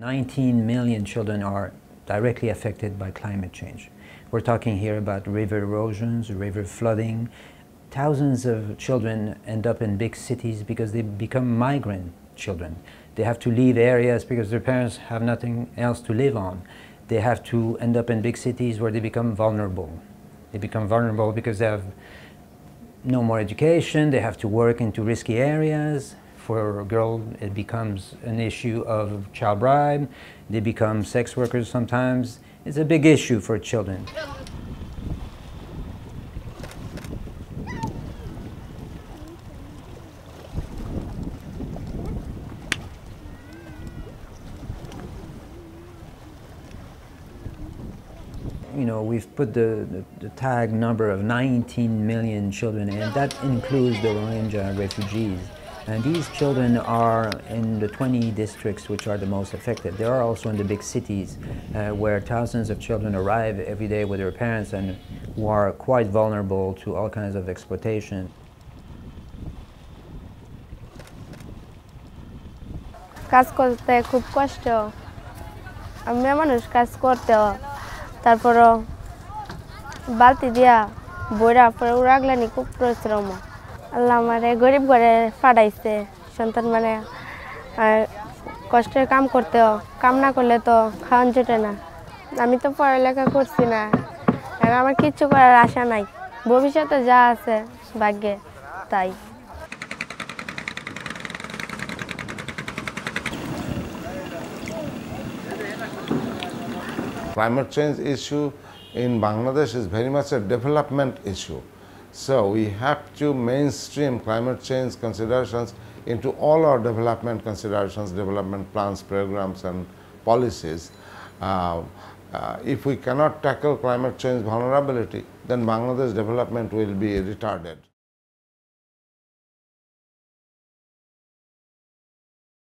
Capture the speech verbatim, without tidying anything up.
nineteen million children are directly affected by climate change. We're talking here about river erosions, river flooding. Thousands of children end up in big cities because they become migrant children. They have to leave areas because their parents have nothing else to live on. They have to end up in big cities where they become vulnerable. They become vulnerable because they have no more education, they have to work into risky areas. For a girl, it becomes an issue of child bride. They become sex workers sometimes. It's a big issue for children. You know, we've put the, the, the tag number of nineteen million children, and that includes the Rohingya refugees. And these children are in the twenty districts which are the most affected. They are also in the big cities uh, where thousands of children arrive every day with their parents and who are quite vulnerable to all kinds of exploitation. কাজ করতে খুব কষ্ট আমি মানুষ কাজ করতে তারপরও বালতি দিয়া বইরা পরে রাখলেনি খুব পরিশ্রম আল্লাহ আমারে গরিব ঘরে পাঠাইছে সন্তান মানে কষ্টের কাম করতেও কাম না করলে তো খাওয়ান জোটে না আমি তো পড়ালেখা করছি না এখন আমার কিচ্ছু করার আশা নাই ভবিষ্যতে যা আছে ভাগ্যে তাই Climate change issue in Bangladesh is very much a development issue. So we have to mainstream climate change considerations into all our development considerations, development plans, programs and policies. Uh, uh, if we cannot tackle climate change vulnerability, then Bangladesh development will be retarded.